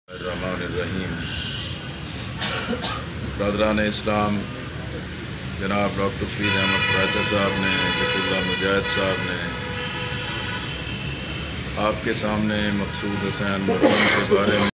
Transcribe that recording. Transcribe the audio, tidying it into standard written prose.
रहीम। Brethren इस्लाम जनाब doctor Farid Ahmad प्राचा साहब ने, ज़कीरुल्लाह मुजाहिद साहब ने आपके सामने मकसूद हुसैन मरहूम के बारे में